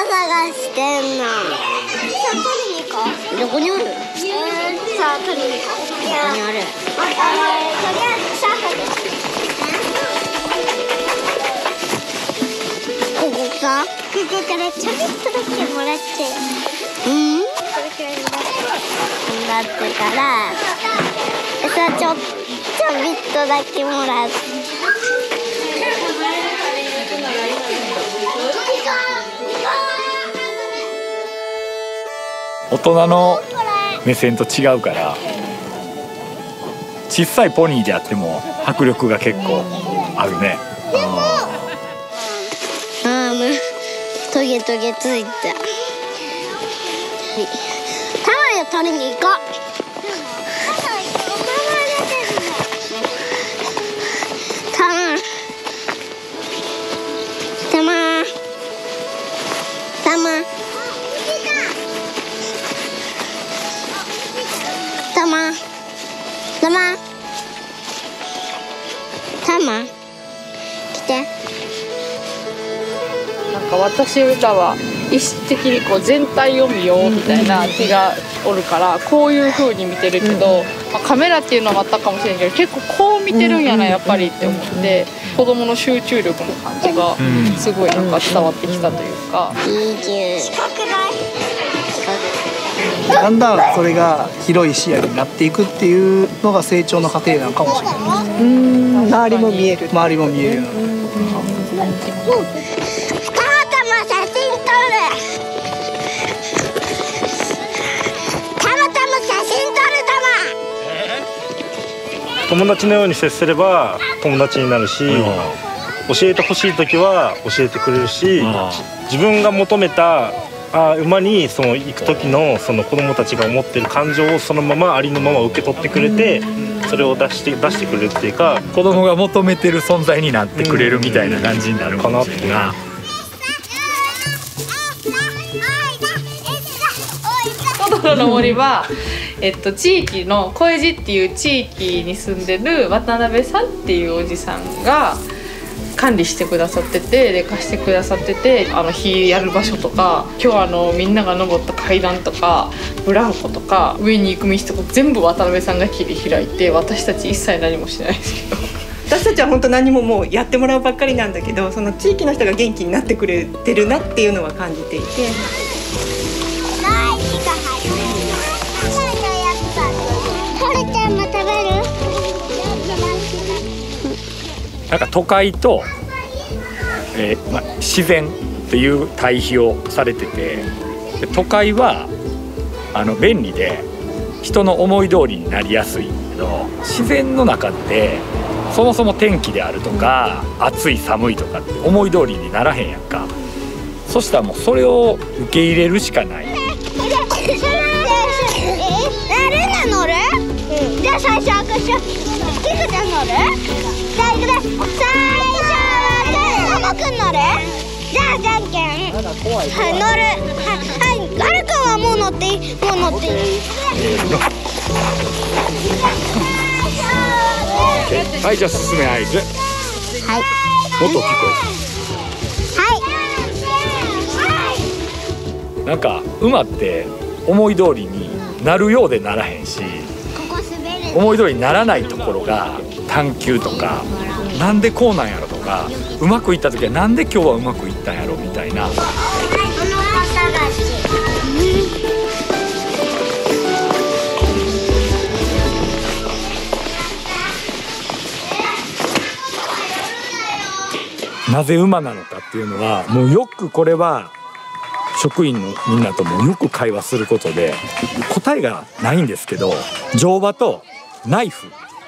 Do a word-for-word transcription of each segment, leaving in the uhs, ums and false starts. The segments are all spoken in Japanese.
探してんの。さあ取りに行こう。どこにある？えー、さあ取りに行こう。どこにある？あ、あのとりあえずさあ取って。ここさ、ここからちょびっとだけもらって。うん？これくらいになってから、さあちょちょびっとだけもらって。 大人の目線と違うから小さいポニーであっても迫力が結構あるね。 ああ、もうトゲトゲついた。タマヤ取りに行こう。タマタマタマタマタマタマ来て。 なんか私らは意識的にこう全体を見ようみたいな気がおるからこういう風に見てるけど、まあ、カメラっていうのもあったかもしれんけど結構こう見てるんやなやっぱりって思って子供の集中力の感じがすごいなんか伝わってきたというか。 近くない？ だんだんそれが広い視野になっていくっていうのが成長の過程なのかもしれない。うん、周りも見える。周りも見えるような。 友達のように接すれば友達になるし、うん、教えてほしい時は教えてくれるし、うん、自分が求めたあ馬にその行く時のその子供たちが思ってる感情をそのままありのまま受け取ってくれて、それを出して出してくれるっていうか、 子供が求めてる存在になってくれるみたいな感じになるかなっていうな。 トトロの森はえっと、地域の小江路っていう地域に住んでる渡辺さんっていうおじさんが管理してくださってて、で貸してくださってて、あの火やる場所とか今日あのみんなが登った階段とかブランコとか上に行く道とか全部渡辺さんが切り開いて、私たち一切何もしないですけど私たちは本当何ももうやってもらうばっかりなんだけど、その地域の人が元気になってくれてるなっていうのは感じていて。 なんか都会と、えーまあ、自然っていう対比をされてて、で都会はあの便利で人の思い通りになりやすいけど、自然の中ってそもそも天気であるとか暑い寒いとかって思い通りにならへんやんか。そしたらもうそれを受け入れるしかない。 乗る？うん、じゃあ最初は私はキクちゃん乗る？じゃあいくで最初はタモくん乗る？じゃあじゃんけんはい乗る。はいはいガルくんはもう乗っていい、もう乗っていい。 はいじゃあ進め合図。 はい。 音聞こえる。はい。なんか馬って思い通りになるようでならへんし、思い通りにならないところが探求とか、なんでこうなんやろとか、うまくいった時はなんで今日はうまくいったんやろみたいな。なぜ馬なのかっていうのはもうよくこれは職員のみんなともよく会話することで答えがないんですけど、乗馬とナイフ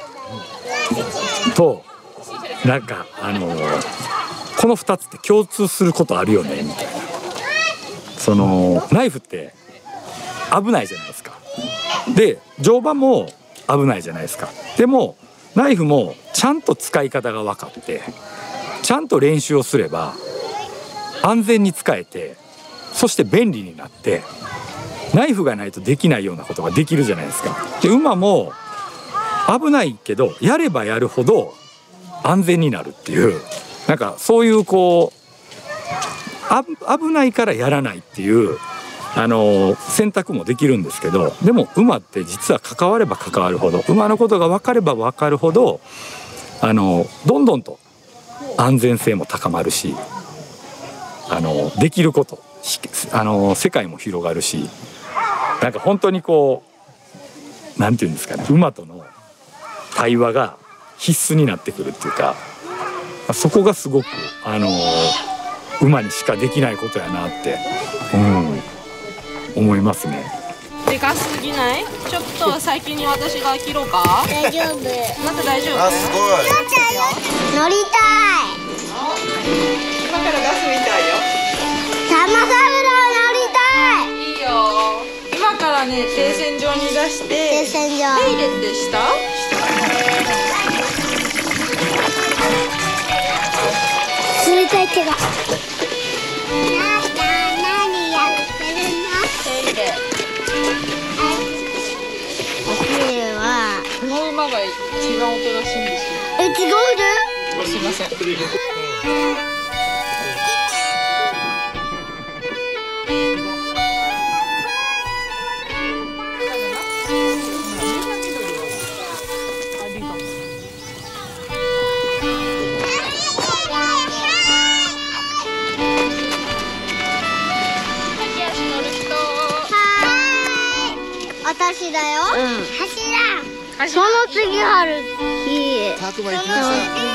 となんかあのこのふたつって共通することあるよねみたいな。そのナイフって危ないじゃないですか。で乗馬も危ないじゃないですか。でもナイフもちゃんと使い方が分かってちゃんと練習をすれば安全に使えて、そして便利になって、ナイフがないとできないようなことができるじゃないですか。で馬も危ないけどやればやるほど安全になるっていう、なんかそういうこあ危ないからやらないっていうあの選択もできるんですけど、でも馬って実は関われば関わるほど、馬のことが分かれば分かるほどあのどんどんと安全性も高まるし、あのできることあの世界も広がるし、なんか本当にこうなんていうんですかね、馬との対話が必須になってくるっていうか、そこがすごくあの馬にしかできないことやなって、うん、思いますね。 でかすぎない？ちょっと先に私が切ろうか？ 大丈夫。 また大丈夫？ あ、すごい。 乗りたい。 今から出すみたいよ。 玉三郎乗りたい。 いいよ。今からね、停船場に出して。 停船場。 手入れってした？ 冷たい手が。何やってるの？ 手入れ。 お昼は。 この馬が一番おとなしいんですよ。 え、違うで？ すいません。 私だよ。うん。走らん。その次はる日。 たくま行きました。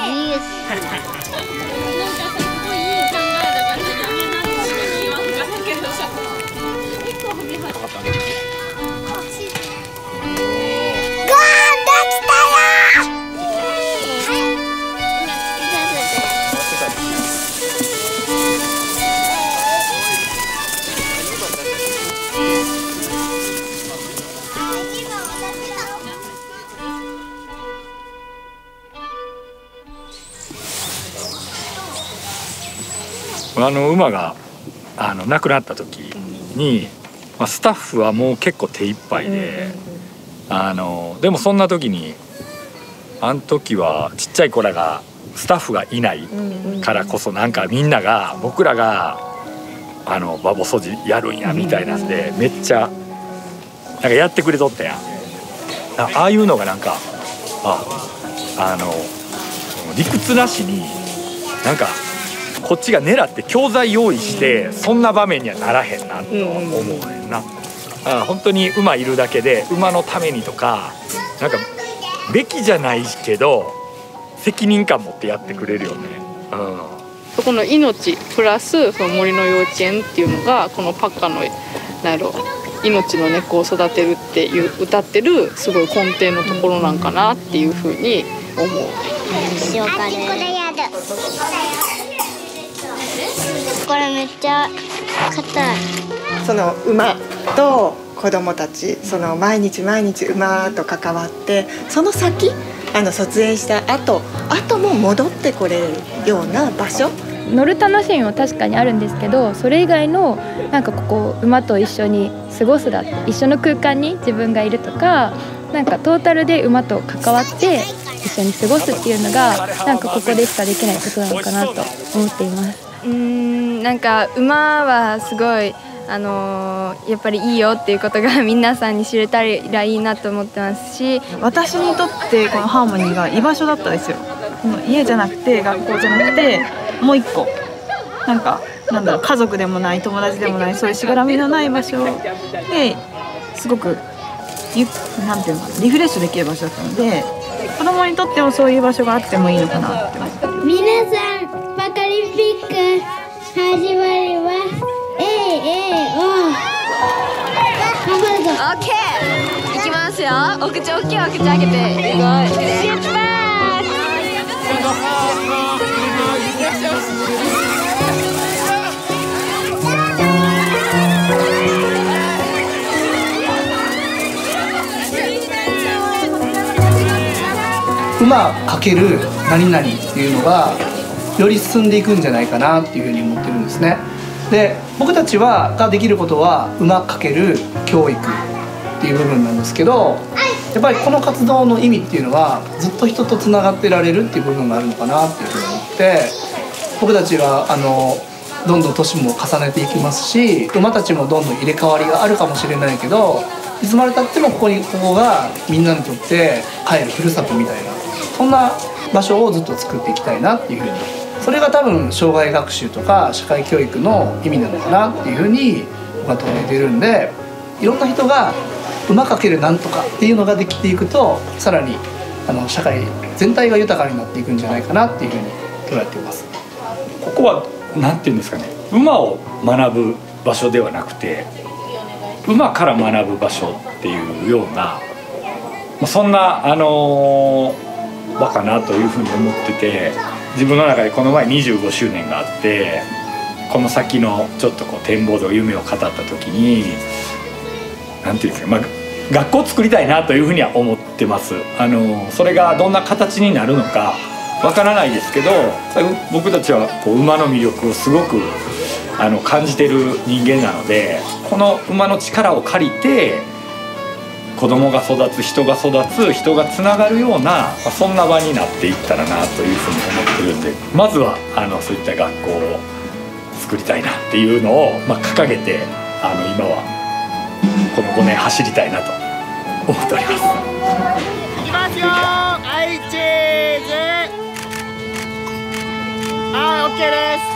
あの馬があの亡くなった時に、まあ、スタッフはもう結構手一杯で、あのでもそんな時にあの時はちっちゃい子らがスタッフがいないからこそ、なんかみんなが僕らがあのバボ掃除やるんやみたいなんで、めっちゃなんかやってくれとったやん。ああいうのがなんかああの理屈なしになんかこっちが狙って教材用意してそんな場面にはならへんなと思うねんな。あ本当に馬いるだけで馬のためにとかなんかべきじゃないけど責任感持ってやってくれるよね。うん、 そこの命プラスその森の幼稚園っていうのがこのパッカのなんやろ命の猫を育てるっていう歌ってるすごい根底のところなんかなっていうふうに思う。 塩カレー。これめっちゃ硬い。 その馬と子供たち、その毎日毎日馬と関わって、その先あの卒園した後後も戻ってこれるような場所。 乗る楽しみも確かにあるんですけど、それ以外のなんかここ馬と一緒に過ごすだって一緒の空間に自分がいるとか、なんかトータルで馬と関わって一緒に過ごすっていうのがなんかここでしかできないことなのかなと思っています。 うーんなんか馬はすごいあのー、やっぱりいいよっていうことが皆さんに知れたらいいなと思ってますし、 私にとってこのハーモニーが居場所だったんですよ。この家じゃなくて学校じゃなくてもう一個なんかなんだろう、家族でもない友達でもないそういうしがらみのない場所ですごくゆなんていうのリフレッシュできる場所だったので、子供にとってもそういう場所があってもいいのかなって思って。 皆さんバカリンピック始まります。えいえいお。 オッケーいきますよ。お口大きいお口開けてすごい出発。 馬かける何々っていうのがより進んでいくんじゃないかなっていうふうに思ってるんですね。で僕たちはができることは馬かける教育っていう部分なんですけど、やっぱりこの活動の意味っていうのはずっと人とつながってられるっていう部分があるのかなっていうふうに思って、僕たちはあのどんどん年も重ねていきますし、馬たちもどんどん入れ替わりがあるかもしれないけど、いつまでたってもここにここがみんなにとって帰るふるさとみたいな、そんな場所をずっと作っていきたいなっていうふうに、それが多分障害学習とか社会教育の意味なのかなっていうふうに僕は捉えているんで、いろんな人が馬かけるなんとかっていうのができていくと、さらにあの社会全体が豊かになっていくんじゃないかなっていうふうに捉えています。 ここはなんていうんですかね、馬を学ぶ場所ではなくて馬から学ぶ場所っていうような、そんなあのー、場かなというふうに思ってて、自分の中でこの前にじゅうごしゅうねんがあって、この先のちょっとこう展望と夢を語った時に、なんていうんですか、まあ、学校を作りたいなというふうには思ってます。あのー、それがどんな形になるのかわからないですけど、僕たちはこう馬の魅力をすごくあの感じてる人間なので、この馬の力を借りて子供が育つ、人が育つ、人がつながるような、そんな場になっていったらなというふうに思ってるんで、まずはあのそういった学校を作りたいなっていうのを、まあ、掲げてあの今はこのごねん走りたいなと思っております。 いきますよ。はい、チーズ。はい、オッケーです。